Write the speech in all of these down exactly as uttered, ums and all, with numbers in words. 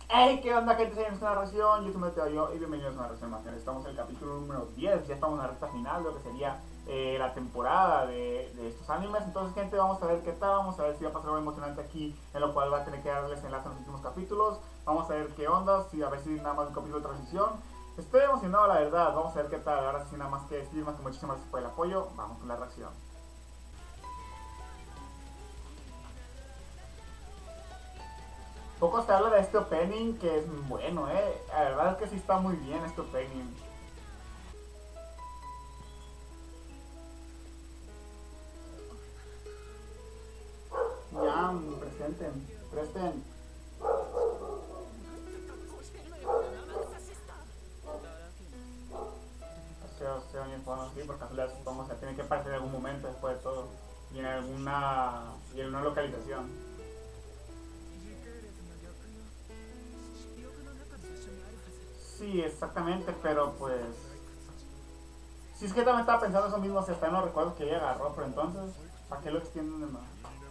Hey, ¿qué onda, gente? Seguimos con la reacción. Yo soy Mateo yo y bienvenidos a una reacción más. Estamos en el capítulo número diez. Ya estamos en la recta final de lo que sería eh, la temporada de, de estos animes. Entonces, gente, vamos a ver qué tal. Vamos a ver si va a pasar algo emocionante aquí, en lo cual va a tener que darles enlace a los últimos capítulos. Vamos a ver qué onda, si a ver si nada más un capítulo de transición. Estoy emocionado, la verdad. Vamos a ver qué tal. Ahora sí, nada más que decir, más que muchísimas gracias por el apoyo. Vamos con la reacción. Poco se habla de este opening, que es bueno, eh. La verdad es que sí está muy bien este opening. Ya, presenten, presten. Se, se oye bueno, sí, por casualidad supongo que tiene que aparecer en algún momento después de todo. Y en alguna. Y en una localización. Sí, exactamente, pero pues. Si es que también estaba pensando eso mismo, si hasta en los recuerdos que ella agarró, pero entonces, ¿para qué lo extienden de más?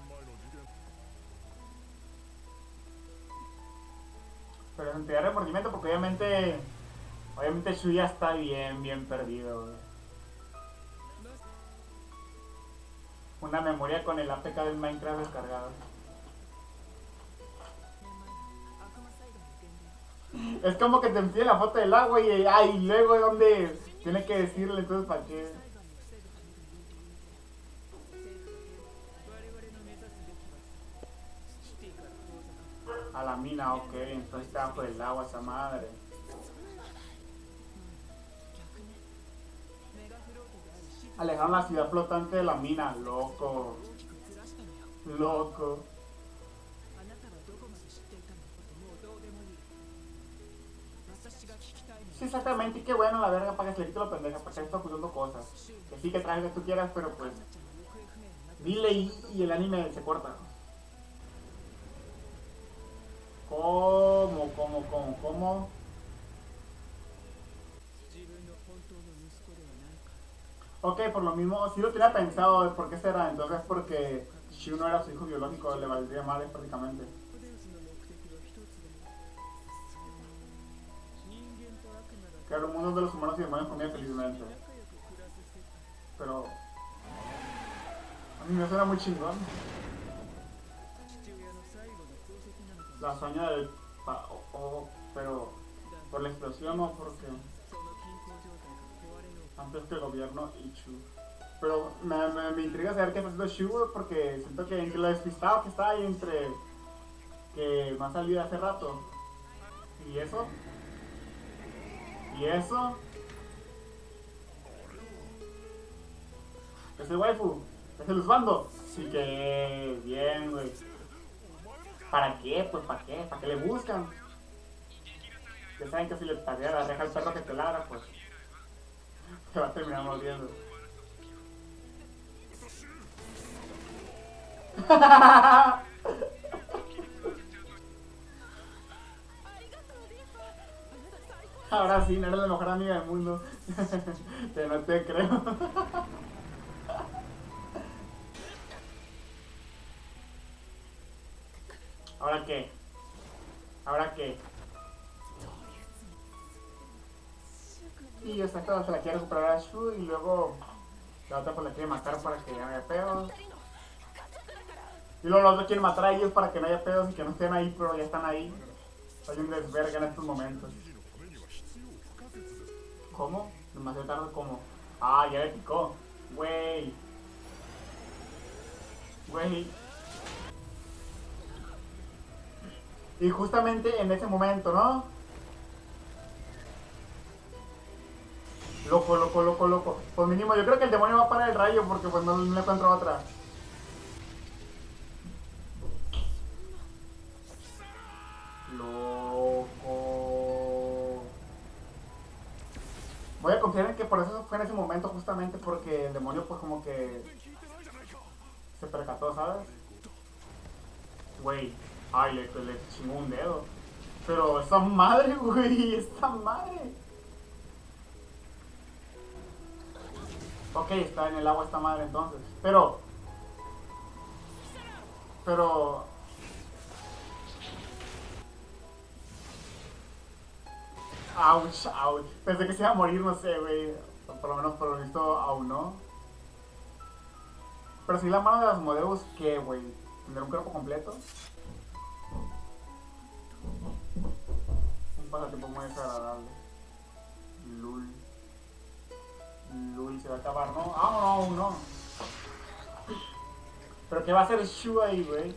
Pero sentiría remordimiento porque obviamente. Obviamente Shuya está bien, bien perdido, güey. Una memoria con el A P K del Minecraft descargado. Es como que te envíe la foto del agua y ay, luego dónde tiene que decirle, entonces ¿para qué? A la mina, ok, entonces está bajo el agua esa madre. Alejaron la ciudad flotante de la mina, loco. Loco. Sí, exactamente, y qué bueno la verga para que se le quite lo pendeja, para que está ocultando cosas. Que sí que traes lo que tú quieras, pero pues. Dile y, y el anime se corta. ¿Cómo, cómo, cómo, cómo? Ok, por lo mismo, sí lo tenía pensado de por qué será. Entonces, porque si uno era su hijo biológico, le valdría madre prácticamente. Claro, el mundo de los humanos y demonios comía felizmente. Pero a mí me suena muy chingón. La hazaña del. Oh, oh, pero por la explosión o porque. Antes que el gobierno Ichu. Pero me, me, me intriga saber qué está haciendo Shu porque siento que entre lo despistado que está ahí, entre que me ha salido hace rato. ¿Y eso? ¿Y eso? ¿Es el waifu? ¿Es el usbando? Sí que bien, güey. ¿Para qué? Pues ¿para qué? ¿Para qué le buscan? Ya saben que si le patea la reja al perro que te ladra, pues te va a terminar mordiendo. Ahora sí, no eres la mejor amiga del mundo. Te no te creo. ¿Ahora qué? ¿Ahora qué? Y esta cosa se la quiere recuperar a Shu y luego la otra pues la quiere matar para que no haya pedos. Y luego los otros quieren matar a ellos para que no haya pedos y que no estén ahí, pero ya están ahí. Hay un desverga en estos momentos. ¿Cómo? Demasiado tarde, ¿cómo? Ah, ya le picó. Güey. Güey. Y justamente en ese momento, ¿no? Loco, loco, loco, loco. Pues mínimo, yo creo que el demonio va a parar el rayo porque pues no, no le encuentro otra. Loco. Voy a confiar en que por eso fue en ese momento justamente porque el demonio pues como que se percató, ¿sabes? Güey. Ay, le, le chingó un dedo. Pero esa madre, güey, esta madre. Ok, está en el agua esta madre entonces. Pero. Pero. Ouch, ouch. Pensé que se iba a morir, no sé, güey. Por lo menos por lo visto aún no. Pero si la mano de Asmodeus, ¿qué, güey? ¿Tendrá un cuerpo completo? Un pasatiempo muy desagradable. Lul. Lul se va a acabar, ¿no? Ah, no, aún no. ¿Pero qué va a hacer Shu ahí, güey?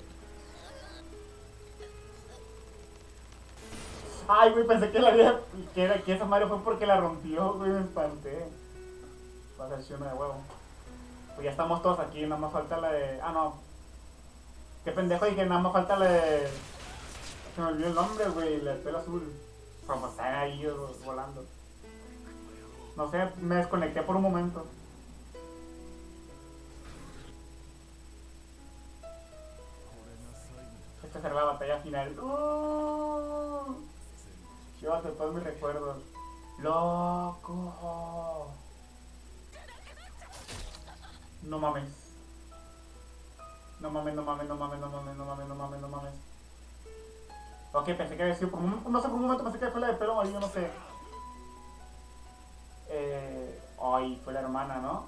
Ay, güey, pensé que la vida, que, era, que esa madre fue porque la rompió, güey, me espanté. Va a ser Shu de huevo. Pues ya estamos todos aquí, nada más falta la de... Ah, no. Qué pendejo, y que nada más falta la de... Se me olvidó el nombre, güey, la de pelo azul. Pero pues están ahí volando. No sé, me desconecté por un momento. Esta será la batalla final. Uh, Llévate todos mis recuerdos. ¡Loco! No mames. No mames, no mames, no mames, no mames, no mames, no mames, no mames. Ok, pensé que había sido por un momento, no sé, por un momento pensé que fue la de pelo amarillo, no sé. Eh, ay, fue la hermana, ¿no?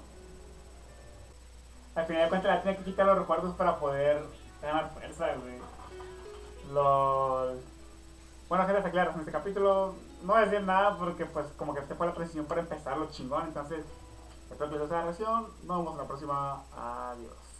Al final de cuentas la tenía que quitar los recuerdos para poder ganar fuerza, güey. Los... Bueno, gente, está claro, en este capítulo no voy a decir nada porque pues como que esta fue la precisión para empezar lo chingón. Entonces, espero que les haya gustado la reacción. Nos vemos en la próxima. Adiós.